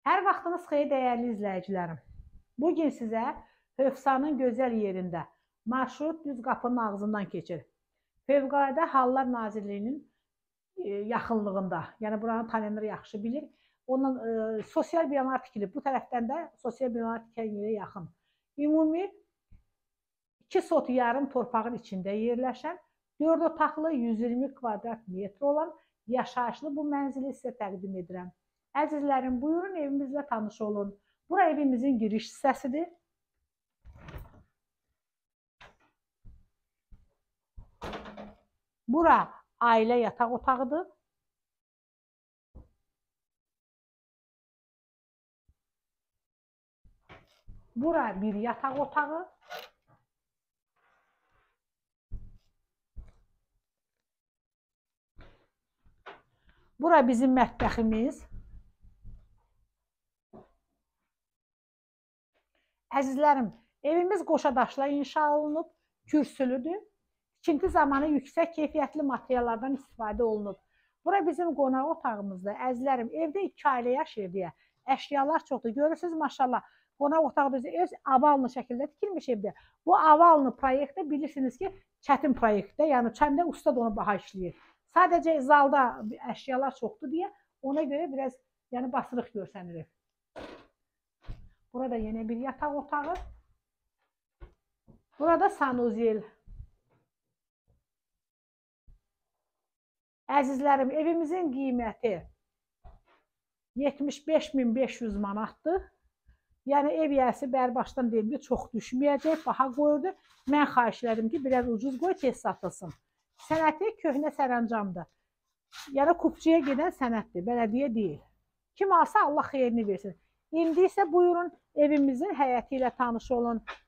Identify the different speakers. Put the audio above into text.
Speaker 1: Hər vaxtınız xeyir dəyərli izləyicilərim. Bugün sizə Hövsanın gözəl yerində marşrut düz qapının ağzından keçir. Fövqəladə Hallar Nazirliyinin yaxınlığında, yəni buranı tanıyanlar yaxşı bilir. Onun sosial binalar tikilib. Bu tərəfdən də sosial binalar tikilən yerə yaxın. Ümumi 2 sot yarım torpağın içində yerləşən 4 otaqlı 120 kvadrat metr olan yaşayışlı bu mənzili sizə təqdim edirəm. Əzizlərim, buyurun evimizlə tanış olun. Bura evimizin giriş hissəsidir. Bura ailə yataq otağıdır. Bura bir yataq otağı. Bura bizim mətbəximiz. Əzizlərim, evimiz qoşadaşla inşa olunub, kürsülüdür. Tikinti zamanı yüksək keyfiyyətli materiallardan istifadə olunub. Bura bizim qonaq otağımızdır. Əzizlərim, evdə 2 ailə yaşayır deyə əşyalar çoxdur. Görürsünüz, maşallah, qonaq otaqda öz avallı şəkildə tikilmiş evdə. Bu avallı proyektdə bilirsiniz ki, çətin proyektdə, yəni çəmdə usta da onu baha işləyir. Sadəcə zalda əşyalar çoxdur deyə ona görə biraz basırıq görsənir ev. Burada yenə bir yataq otağı. Burada sanuzel. Əzizlərim, evimizin qiyməti 75.500 manatdır. Yəni ev yəsi bərbaşdan deyim ki, çox düşməyəcək, baha qoyurdu. Mən xahiş elədim ki, biraz ucuz qoy, tez satılsın. Sənəti köhnə sərəncamdır. Yəni kupçuya gedən sənətdir, bələdiyyə deyil. Kim alsa Allah xeyrini versin. İndi isə buyurun evimizin həyəti ilə tanış olun.